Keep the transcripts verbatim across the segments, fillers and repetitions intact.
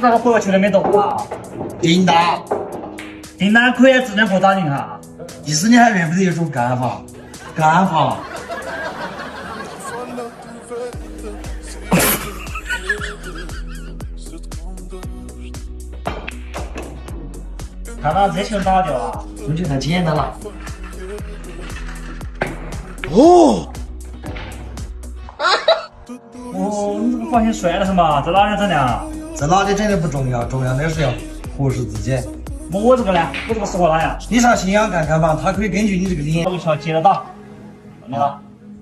咋个回个球都没动啊？ 叮当， 订单可以质量可打赢哈。 意思你还认不得一种干法？干法。 看到这球打掉啊？ 这就太简单了。 哦。 哦，你这个发型帅了是嘛？在哪里整的啊？ 在哪里整的不重要，重要的是要合适自己。 我这个呢？我这个适合哪样？ 你上信仰看看吧，他可以根据你这个脸。 我个球接着打，你打。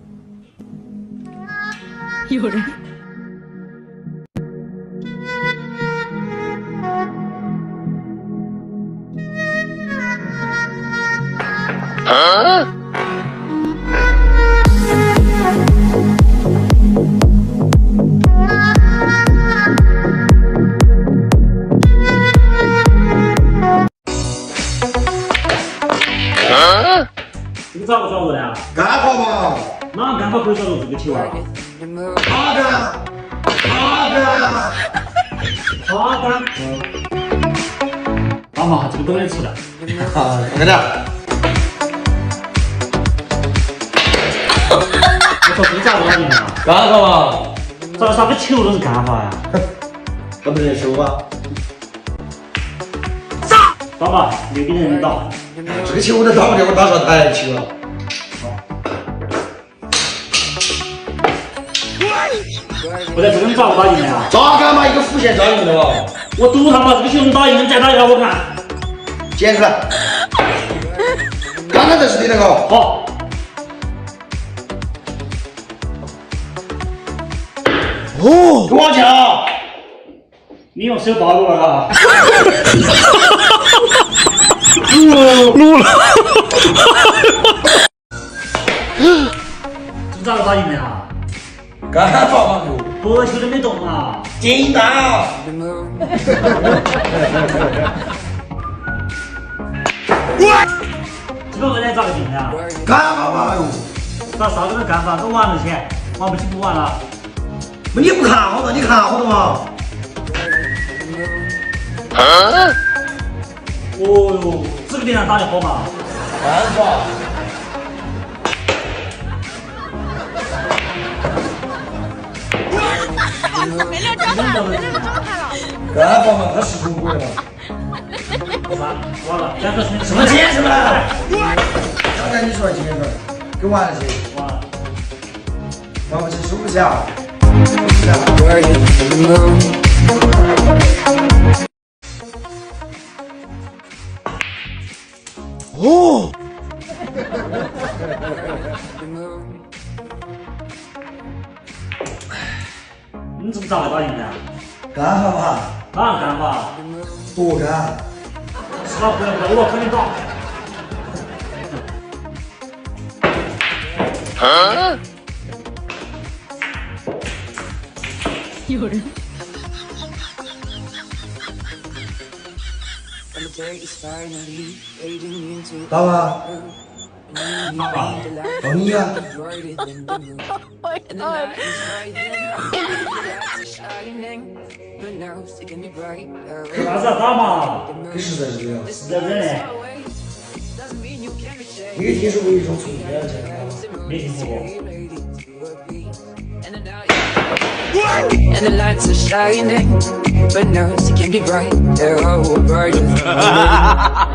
有人。 啊？ 这个找不找不的？ 干法嘛？ 哪干法可以找到这个球啊？ 他干，他干， 他干。妈妈，这个都能吃的。 啊，快点。 我说这咋不打赢啊？ 干法嘛？ 咋啥个球都是干法呀？ 他不认输吧？ 杀！爸爸，又给人打。 这个球我都打不掉，我打啥台球啊？ 不对，这个你咋不打赢的呀？ 咋干嘛？一个弧线打赢的嘛？ 我赌他把这个球能打赢，你再打一下我看。 捡出来。刚刚这是对的哦。 好。 哦。 给我讲。 你用手打我了啊？ 录了。 这咋个打赢的呀？ 干法嘛就。 白球都没动啊！ 叮当。 这个问题咋个定的啊？ 干法嘛哟。 咋啥都能干法？都玩了钱，玩不起不玩了。 你不看好的，你看好的嘛？ 啊？ 哦哟，这个地方打得好嘛？ 干法。 没料招牌了，没料招牌了。 干法嘛，他是中国的嘛。 完了，两个兄弟什么钱什么？刚才你说几个人？给完了去。 完了。 玩不起，输不下。 哦。 你这个咋个打赢的？ 干法嘛？ 哪干法？ 多干。 是吧？不要不要，我跟你打。 啊？ 有人。 打吧。到你呀。 啥子打嘛？ 你实在是这样。 实在真的。 你有听说过一种从天而降的吗？ 没听说过。 And the lights are shining, but no, it can be bright. They're all bright.